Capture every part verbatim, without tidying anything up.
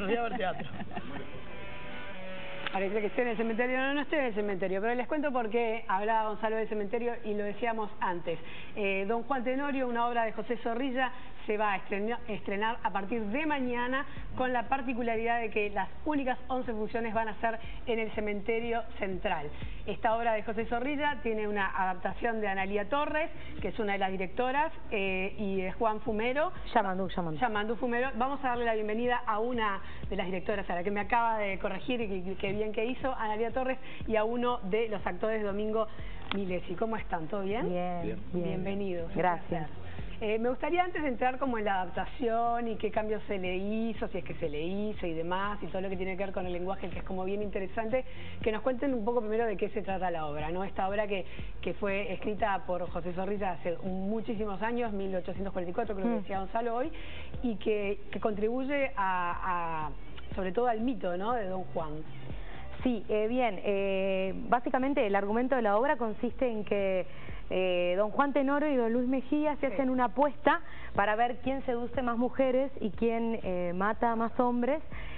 los días a ver teatro. Parece que esté en el cementerio, no, no estoy en el cementerio, pero les cuento por qué hablaba Gonzalo del cementerio y lo decíamos antes. Eh, Don Juan Tenorio, una obra de José Zorrilla, se va a estrenar, estrenar a partir de mañana, con la particularidad de que las únicas once funciones van a ser en el cementerio central. Esta obra de José Zorrilla tiene una adaptación de Analía Torres, que es una de las directoras, eh, y de Juan Fumero. Yamandú, Yamandú. Yamandú Fumero. Vamos a darle la bienvenida a una de las directoras, a la que me acaba de corregir y que, que bien que hizo, Analía Torres, y a uno de los actores, Domingo Milesi. ¿Cómo están? ¿Todo bien? Bien, bien. Bienvenidos. Gracias. Eh, me gustaría, antes de entrar como en la adaptación y qué cambios se le hizo, si es que se le hizo y demás, y todo lo que tiene que ver con el lenguaje, que es como bien interesante, que nos cuenten un poco primero de qué se trata la obra, ¿no? Esta obra que, que fue escrita por José Zorrilla hace muchísimos años, mil ochocientos cuarenta y cuatro, creo que decía Gonzalo hoy, y que, que contribuye a, a, sobre todo al mito, ¿no?, de Don Juan. Sí, eh, bien, eh, básicamente el argumento de la obra consiste en que eh, Don Juan Tenorio y Don Luis Mejía se sí. hacen una apuesta para ver quién seduce más mujeres y quién eh, mata más hombres,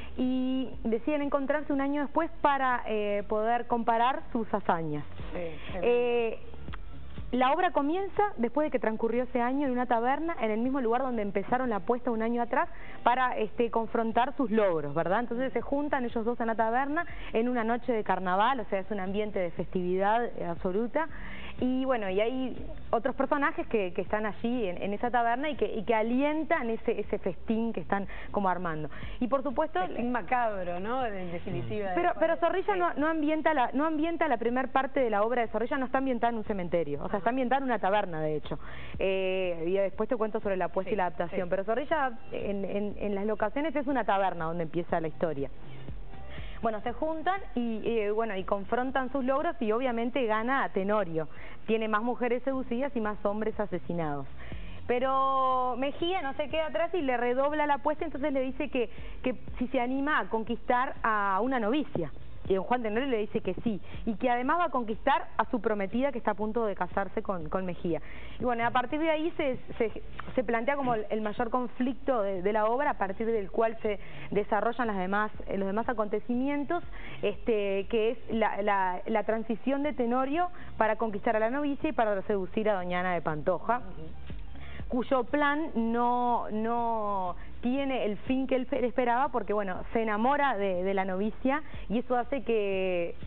y deciden encontrarse un año después para eh, poder comparar sus hazañas. Sí, eh, La obra comienza después de que transcurrió ese año en una taberna, en el mismo lugar donde empezaron la apuesta un año atrás, para este, confrontar sus logros, ¿verdad? Entonces se juntan ellos dos en la taberna en una noche de carnaval, o sea, es un ambiente de festividad absoluta. Y bueno, y hay otros personajes que, que están allí en, en esa taberna y que, y que alientan ese, ese festín que están como armando. Y por supuesto... Festín macabro, ¿no? En definitiva. Pero, pero Zorrilla sí. no, no ambienta la, no ambienta la primer parte de la obra de Zorrilla, no está ambientada en un cementerio, o sea, está ambientada en una taberna, de hecho. Eh, y después te cuento sobre la apuesta sí, y la adaptación. Sí. Pero Zorrilla, en, en, en las locaciones, es una taberna donde empieza la historia. Bueno, se juntan y eh, bueno y confrontan sus logros, y obviamente gana a Tenorio. Tiene más mujeres seducidas y más hombres asesinados. Pero Mejía no se queda atrás y le redobla la apuesta, entonces le dice que, que si se anima a conquistar a una novicia. Y don Juan Tenorio le dice que sí, y que además va a conquistar a su prometida, que está a punto de casarse con, con Mejía. Y bueno, a partir de ahí se, se, se plantea como el, el mayor conflicto de, de la obra, a partir del cual se desarrollan las demás, los demás acontecimientos, este, que es la, la, la transición de Tenorio para conquistar a la novicia y para seducir a doña Ana de Pantoja, cuyo plan no, no tiene el fin que él esperaba, porque bueno, se enamora de, de la novicia, y eso hace que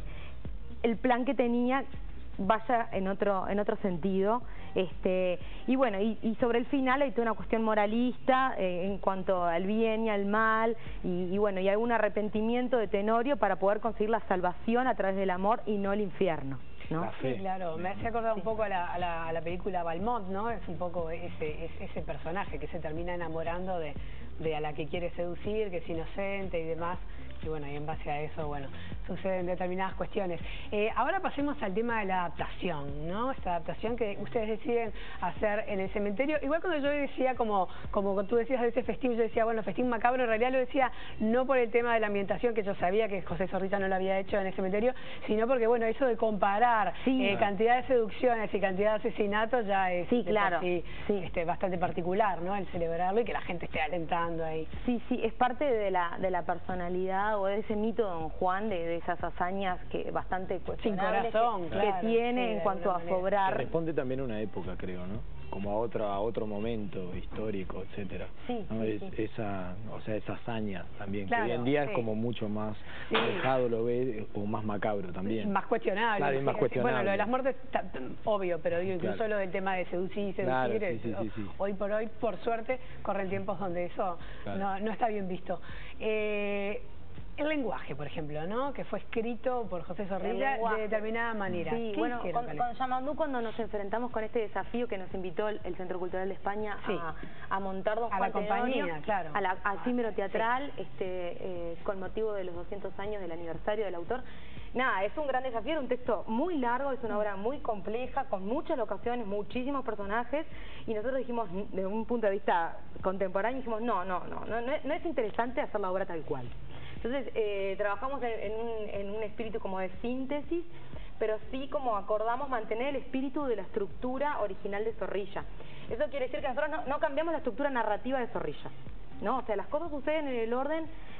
el plan que tenía vaya en otro en otro sentido. Este y bueno, y, y sobre el final hay toda una cuestión moralista eh, en cuanto al bien y al mal, y, y bueno, y hay un arrepentimiento de Tenorio para poder conseguir la salvación a través del amor y no el infierno, ¿no? Sí, claro, me hace acordar un poco a la, a la, a la película Valmont, ¿no? Es un poco ese, ese, ese personaje que se termina enamorando de, de a la que quiere seducir, que es inocente y demás. Y bueno, y en base a eso, bueno, suceden determinadas cuestiones. Eh, ahora pasemos al tema de la adaptación, ¿no? Esta adaptación que ustedes deciden hacer en el cementerio. Igual cuando yo decía, como, como tú decías de ese festín, yo decía, bueno, festín macabro, en realidad lo decía no por el tema de la ambientación, que yo sabía que José Zorrilla no lo había hecho en el cementerio, sino porque, bueno, eso de comparar sí, eh, cantidad de seducciones y cantidad de asesinatos ya es sí, claro, sí, sí. Este, bastante particular, ¿no? El celebrarlo y que la gente esté alentando ahí. Sí, sí, es parte de la, de la personalidad o de ese mito de Don Juan, de, de esas hazañas que bastante cuestionables corazón, que, claro, que tiene sí, en cuanto a sobrar. Responde también a una época, creo, ¿no? Como a otro, a otro momento histórico, etcétera. Sí, ¿no? sí, es, sí. Esa, o sea, esa hazaña también, claro, que hoy en día sí. es como mucho más sí. dejado, lo ve, o más macabro también. Más cuestionable. Claro, y más cuestionable. Bueno, lo de las muertes, obvio, pero digo, incluso claro. lo del tema de seducir y seducir, claro, sí, es, sí, sí, sí. hoy por hoy, por suerte, corren tiempos donde eso claro. no, no está bien visto. Eh, El lenguaje, por ejemplo, ¿no? Que fue escrito por José Zorrilla de determinada manera. Sí, bueno, con, con, con Yamandú, cuando nos enfrentamos con este desafío que nos invitó el, el Centro Cultural de España sí. a, a montar Don Juan a la compañía, Tenorio, claro. a la, al efímero teatral, sí. este, eh, con motivo de los doscientos años del aniversario del autor. Nada, es un gran desafío, era un texto muy largo, es una obra muy compleja, con muchas locaciones, muchísimos personajes, y nosotros dijimos, desde un punto de vista contemporáneo, dijimos, no, no, no, no, no, no es interesante hacer la obra tal cual. Entonces, eh, trabajamos en, en, un, en un espíritu como de síntesis, pero sí como acordamos mantener el espíritu de la estructura original de Zorrilla. Eso quiere decir que nosotros no, no cambiamos la estructura narrativa de Zorrilla, ¿no? O sea, las cosas suceden en el orden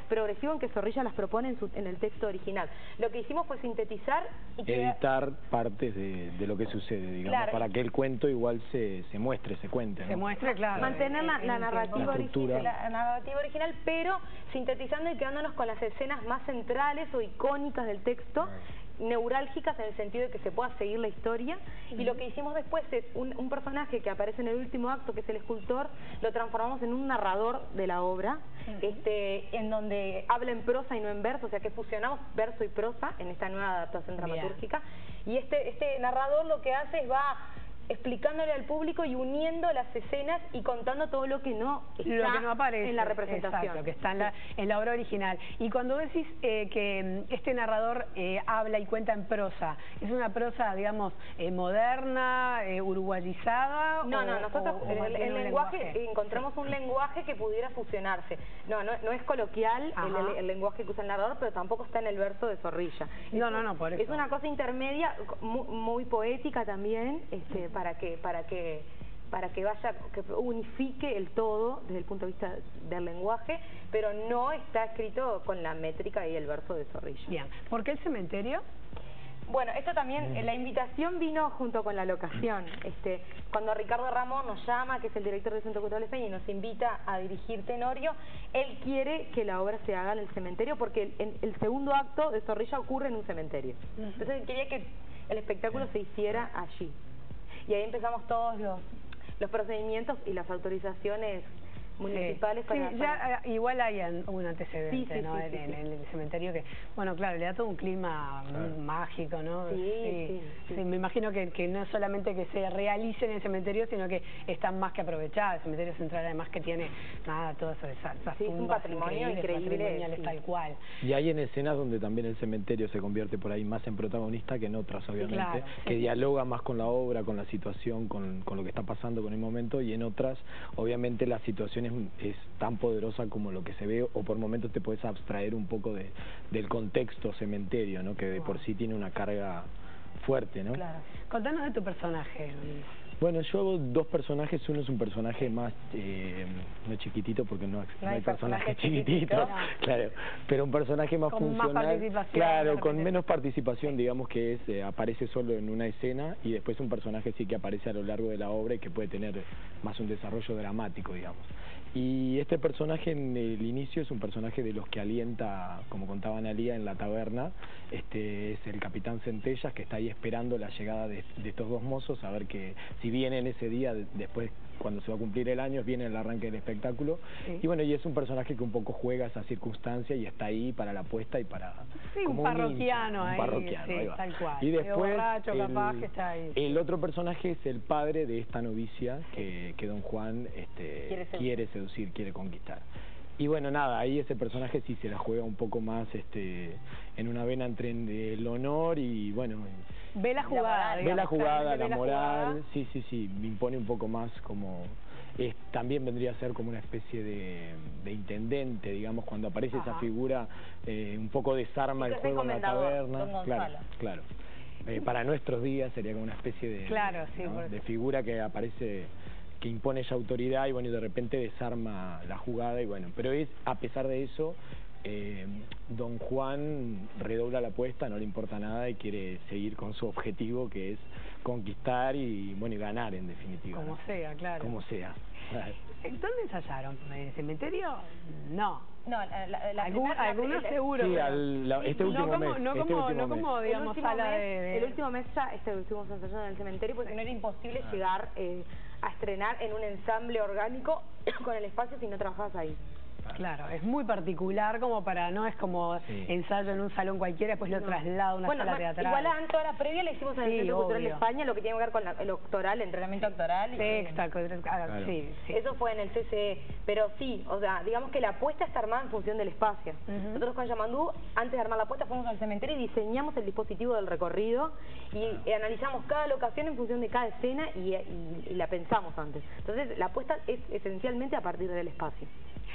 progresivo en que Zorrilla las propone en, su, en el texto original. Lo que hicimos fue sintetizar y que... editar partes de, de lo que sucede, digamos, claro, para que el cuento igual se, se muestre, se cuente, ¿no? Se muestre, claro. Mantener la, la, narrativa, la, origi la narrativa original, pero sintetizando y quedándonos con las escenas más centrales o icónicas del texto, neurálgicas en el sentido de que se pueda seguir la historia. Uh-huh. Y lo que hicimos después es un, un personaje que aparece en el último acto, que es el escultor, lo transformamos en un narrador de la obra, uh-huh. este, en donde habla en prosa y no en verso, o sea que fusionamos verso y prosa en esta nueva adaptación dramatúrgica. Bien. Y este, este narrador lo que hace es va explicándole al público y uniendo las escenas y contando todo lo que no está lo que no aparece en la representación. Exacto, que está en la, en la obra original. Y cuando decís eh, que este narrador eh, habla y cuenta en prosa, ¿es una prosa, digamos, eh, moderna, eh, uruguayizada? No, o, no, nosotros o, o el, el lenguaje, lenguaje, encontramos un lenguaje que pudiera fusionarse. No, no, no es coloquial el, el lenguaje que usa el narrador, pero tampoco está en el verso de Zorrilla. No, es, no, no, por eso. Es una cosa intermedia, muy, muy poética también, este, para que para que para que vaya, que unifique el todo desde el punto de vista del lenguaje, pero no está escrito con la métrica y el verso de Zorrilla. Bien, ¿por qué el cementerio? Bueno, esto también, la invitación vino junto con la locación. Este, cuando Ricardo Ramón nos llama, que es el director del Centro Cultural España, y nos invita a dirigir Tenorio, él quiere que la obra se haga en el cementerio, porque el, el segundo acto de Zorrilla ocurre en un cementerio. Entonces él quería que el espectáculo se hiciera allí. Y ahí empezamos todos los, los procedimientos y las autorizaciones municipales. Sí, para, sí para... ya un antecedente, un antecedente, sí, sí, ¿no? Sí, en, sí, en, sí. en el cementerio que, bueno, claro, le da todo un clima claro. mágico, ¿no? Sí, sí, sí, sí. sí. Me imagino que, que no es solamente que se realice en el cementerio, sino que está más que aprovechada. El cementerio central además que tiene, nada, todo eso de esas sí, es un patrimonio increíble, patrimoniales, sí. tal cual. Y hay en escenas donde también el cementerio se convierte por ahí más en protagonista que en otras, obviamente, claro, que sí. dialoga más con la obra, con la situación, con, con lo que está pasando con el momento, y en otras, obviamente, la situación es, es tan poderosa como lo que se ve, o por momentos te puedes abstraer un poco de, del contexto cementerio, ¿no? Que de por sí tiene una carga fuerte, ¿no? Claro. Contanos de tu personaje. Bueno, yo hago dos personajes. Uno es un personaje más, eh, no chiquitito, porque no, no, no hay personajes chiquititos, no. Claro, pero un personaje más con funcional, más participación, claro, con menos participación, digamos, que es eh, aparece solo en una escena, y después un personaje sí que aparece a lo largo de la obra y que puede tener más un desarrollo dramático, digamos. Y este personaje en el inicio es un personaje de los que alienta, como contaba Analía, en la taberna. Este es el capitán Centellas, que está ahí esperando la llegada de, de estos dos mozos, a ver que si vienen ese día, después cuando se va a cumplir el año, viene el arranque del espectáculo. Sí. Y bueno, y es un personaje que un poco juega esa circunstancia y está ahí para la apuesta y para... Sí, como un parroquiano, un, ahí, un parroquiano, sí, ahí va. tal cual. Y después borracho, el, capaz, que está ahí. el otro personaje es el padre de esta novicia que, que don Juan este, quiere, seducir. quiere seducir, quiere conquistar. Y bueno, nada, ahí ese personaje sí se la juega un poco más este, en una vena entre el honor y bueno... Ve la jugada, Ve la jugada, la moral, jugada. sí, sí, sí, me impone un poco más como... Es, también vendría a ser como una especie de, de intendente, digamos, cuando aparece Ajá. esa figura, eh, un poco desarma el juego en la taberna. Claro, claro. Eh, para nuestros días sería como una especie de, claro, sí, ¿no? por... de figura que aparece, que impone esa autoridad y bueno, y de repente desarma la jugada y bueno, pero es, a pesar de eso, eh, don Juan redobla la apuesta, no le importa nada y quiere seguir con su objetivo, que es conquistar y bueno, y ganar en definitiva. Como ¿no? sea, claro. Como sea. ¿Dónde ensayaron? ¿En el cementerio? No. No, la, la, la Algún, primera, algunos la, seguro. Sí, al, la, este no último como, mes. No este como, último no como mes. digamos, sala mes, de, de... El último mes ya este, estuvimos ensayando en el cementerio porque no era imposible ah. llegar eh, a estrenar en un ensamble orgánico con el espacio si no trabajabas ahí. Claro, es muy particular como para, no es como sí. ensayo en un salón cualquiera, después lo no. traslado a una bueno, sala teatral. Igual a toda la previa la hicimos en el sí, Centro Cultural de España, lo que tiene que ver con la, el doctoral, el entrenamiento doctoral. Texta, y, claro. sí, sí. Eso fue en el C C E, pero sí, o sea, digamos que la apuesta está armada en función del espacio. Uh-huh. Nosotros con Yamandú, antes de armar la apuesta, fuimos al cementerio y diseñamos el dispositivo del recorrido y, uh-huh. y analizamos cada locación en función de cada escena y, y, y la pensamos antes. Entonces, la apuesta es esencialmente a partir del espacio. Algo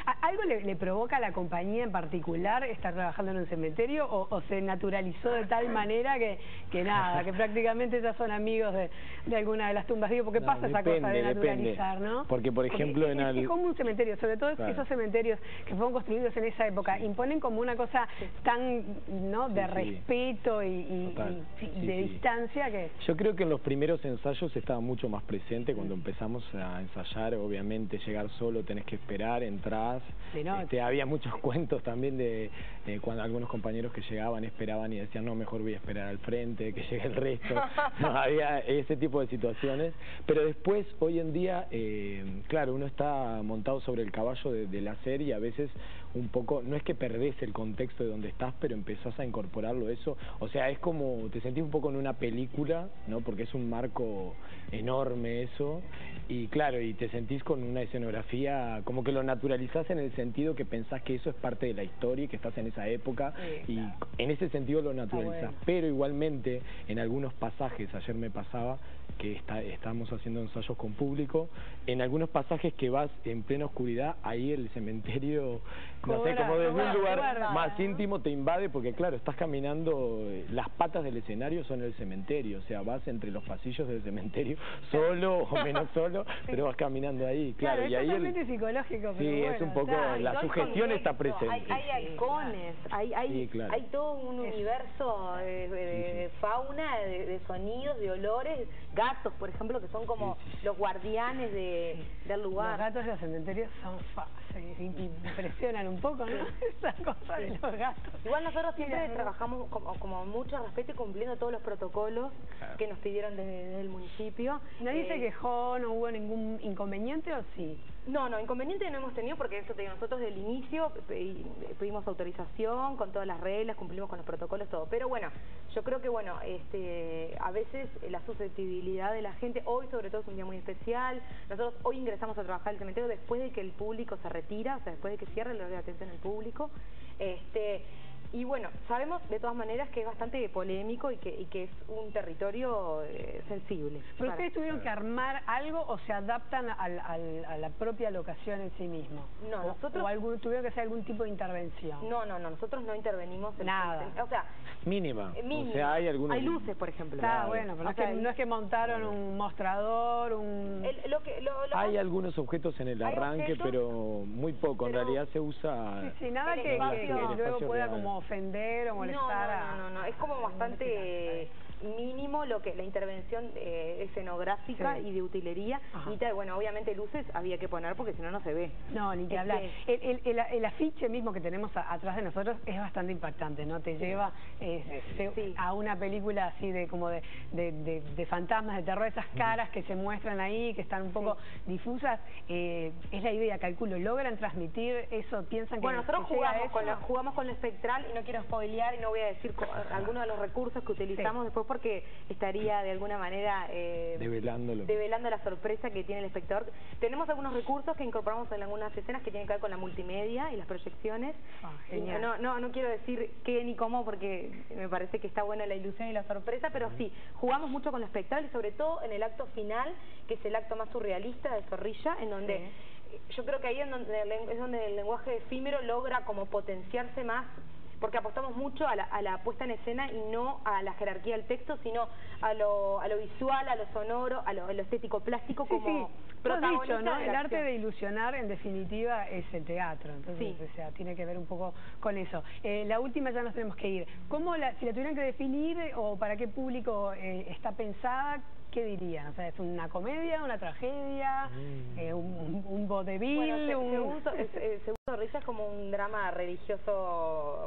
le, le provoca a la compañía en particular estar trabajando en un cementerio o, o se naturalizó de tal manera que, que nada, que prácticamente ya son amigos de, de alguna de las tumbas? Digo, porque No, pasa esa depende, cosa de naturalizar, depende. ¿no? Porque, por ejemplo, porque en es, al... es como un cementerio, sobre todo claro. esos cementerios que fueron construidos en esa época, sí. imponen como una cosa tan, ¿no?, de sí, sí. respeto y, y, y sí, de sí. distancia que... Yo creo que en los primeros ensayos estaba mucho más presente. Cuando empezamos a ensayar, obviamente llegar solo, tenés que esperar, entrás. Este, había muchos cuentos también de eh, cuando algunos compañeros que llegaban, esperaban y decían, no, mejor voy a esperar al frente, que llegue el resto. No, había ese tipo de situaciones. Pero después, hoy en día, eh, claro, uno está montado sobre el caballo de, de la serie y a veces un poco, no es que perdés el contexto de donde estás, pero empezás a incorporarlo eso. O sea, es como, te sentís un poco en una película, ¿no? Porque es un marco enorme eso. Y claro, y te sentís con una escenografía, como que lo naturalizás en el sentido que pensás que eso es parte de la historia y que estás en esa época, sí, y claro, en ese sentido lo naturalizás. Bueno. Pero igualmente, en algunos pasajes, ayer me pasaba, que está, estamos haciendo ensayos con público, en algunos pasajes que vas en plena oscuridad, ahí el cementerio, no sé, como desde un lugar guarda, más ¿no? íntimo te invade, porque claro, estás caminando, las patas del escenario son el cementerio, o sea, vas entre los pasillos del cementerio, solo o menos solo, sí, pero vas caminando ahí, claro. Claro, y es ahí totalmente el, psicológico, pero sí, bueno, es un poco, está, la sugestión está presente. Hay, hay halcones, sí, hay, hay, sí, claro, hay todo un universo de, de, de sí, sí. fauna, de, de sonidos, de olores, gatos, por ejemplo, que son como sí, sí, sí. los guardianes de, del lugar. Los gatos de los cementerios son fáciles, impresionan un poco, ¿no? Esa cosa de los gatos. Igual nosotros siempre Mira, trabajamos como, como mucho respeto y cumpliendo todos los protocolos claro. que nos pidieron desde, desde el municipio. ¿Nadie eh, se quejó, no hubo ningún inconveniente o sí? No, no, inconveniente no hemos tenido porque eso te digo, nosotros desde el inicio pedimos autorización con todas las reglas, cumplimos con los protocolos, todo. Pero bueno, yo creo que bueno, este, a veces la susceptibilidad de la gente, hoy sobre todo es un día muy especial, nosotros hoy ingresamos a trabajar el cementerio después de que el público se retira, o sea, después de que cierre el horario de atención al público, este... Y bueno, sabemos de todas maneras que es bastante polémico y que, y que es un territorio eh, sensible. ¿Pero ustedes tuvieron que armar algo o se adaptan al, al, a la propia locación en sí mismo? No, o, nosotros... ¿O algún, tuvieron que hacer algún tipo de intervención? No, no, no, nosotros no intervenimos en... Nada. En, o sea... Mínima. mínima. O sea, hay algunos... Hay luces, por ejemplo. Está claro. Bueno, pero no es, que, no es que montaron claro. un mostrador, un... El, lo que, lo, lo hay más... algunos objetos en el arranque, objetos, pero muy poco. pero... En realidad se usa... Sí, sí, nada que, que, que luego pueda real. como ofender o molestar a... No, no, no, no, es como bastante mínimo lo que la intervención eh, escenográfica sí. y de utilería. Y tal, bueno, obviamente luces había que poner porque si no, no se ve. No, ni que este... hablar. El, el, el, el afiche mismo que tenemos a, atrás de nosotros es bastante impactante, ¿no? Te lleva eh, se, sí. a una película así de como de, de, de, de fantasmas, de terror, esas caras que se muestran ahí, que están un poco sí. difusas. Eh, es la idea, calculo, ¿logran transmitir eso? ¿Piensan que Bueno, nosotros que jugamos con, lo, jugamos con lo espectral y no quiero spoilear y no voy a decir algunos de los recursos que utilizamos sí. después porque estaría de alguna manera eh, Develándolo. develando la sorpresa que tiene el espectador. Tenemos algunos recursos que incorporamos en algunas escenas que tienen que ver con la multimedia y las proyecciones. Oh, genial. No, no, no quiero decir qué ni cómo porque me parece que está buena la ilusión y la sorpresa, pero sí, jugamos mucho con lo espectral y sobre todo en el acto final, que es el acto más surrealista de Zorrilla, en donde... Sí. Yo creo que ahí es donde, es donde el lenguaje efímero logra como potenciarse más, porque apostamos mucho a la, a la puesta en escena y no a la jerarquía del texto, sino a lo, a lo visual, a lo sonoro, a lo, a lo estético plástico, sí, como sí. protagonista. Dicho, ¿no? El arte de ilusionar, en definitiva, es el teatro. Entonces, sí. o sea, tiene que ver un poco con eso. Eh, la última ya nos tenemos que ir. ¿Cómo la, si la tuvieran que definir o para qué público eh, está pensada? ¿Qué dirían? O sea, ¿es una comedia, una tragedia, mm. eh, un, un vodevil? Bueno, un... según, eh, según Zorrilla es como un drama religioso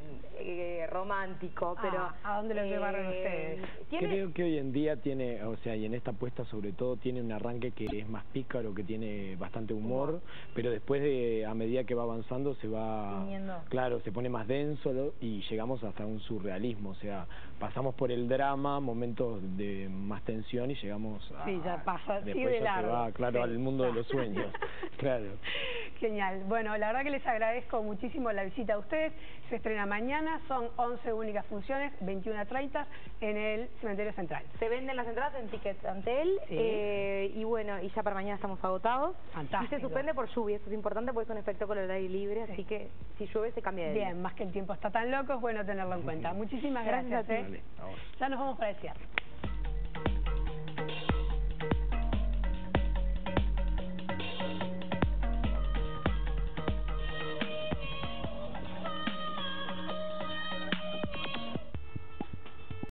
eh, romántico, pero... Ah, ¿a dónde lo eh, llevaron ustedes? ¿Tiene? Creo que hoy en día tiene, o sea, y en esta apuesta sobre todo, tiene un arranque que es más pícaro, que tiene bastante humor, humor. pero después, de a medida que va avanzando, se va... Viniendo. Claro, se pone más denso y llegamos hasta un surrealismo, o sea, pasamos por el drama, momentos de más tensión, y llegamos a... Sí, ya pasa, después sí de ya largo. se va, claro, sí. al mundo de los sueños, claro. Genial. Bueno, la verdad que les agradezco muchísimo la visita a ustedes. Se estrena mañana. mañana son once únicas funciones, veintiuno a treinta en el Cementerio Central. Se venden las entradas en Ticket Antel, Sí. eh, y bueno, y ya para mañana estamos agotados. Fantástico. Y se suspende por lluvia, eso es importante porque es un espectáculo al aire libre, Sí. así que si llueve se cambia de día. Bien, más que el tiempo está tan loco, es bueno tenerlo en cuenta. Muchísimas gracias. Gracias a ti. ¿eh? Vale, a vos. Ya nos vamos para el cierre.